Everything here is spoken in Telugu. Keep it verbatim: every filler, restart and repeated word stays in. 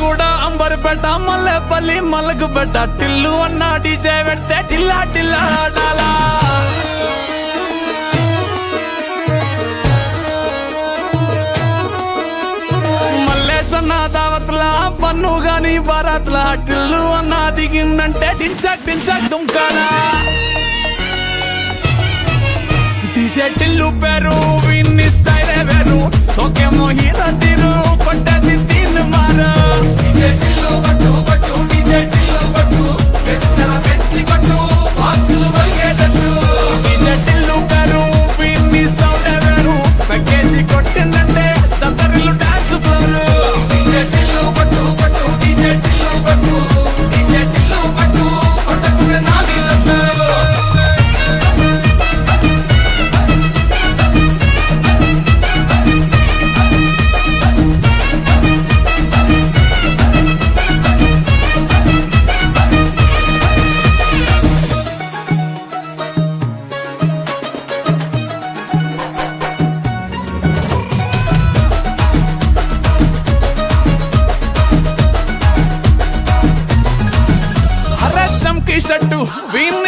కూడా అంబర్పేట మల్లెపల్లి మలకుపేట టిల్లు అన్న డీజే పెడితే టిల్లా టిల్లా ఆడాలా మల్లేసన్న దావత్లా పన్ను గాని బారాత్లా టిల్లు అన్న దిగిందంటే టించక్ టించక్ దుంకాలా డీజే టిల్లు పేరు విన్ని స్టైల్ వేరు సోకేమో హీరో తీరు కొట్టది తీన్ మారు డీజే టిల్లు కొట్టు కొట్టు డీజే టిల్లు కొట్టు పెంచర పెంచి కొట్టు బాక్సులు వలిగేటట్టు డీజే టిల్లు పేరు విన్ని సౌండ్ వేరు పెకేసి కొట్టిందంటే దద్దరిల్లు డాన్స్ ఫ్లోర్ డీజే టిల్లు కొట్టు కొట్టు డీజే టిల్లు కొట్టు డీజే టిల్లు కొట్టు కొట్టకునే నాది దట్టు షట్టు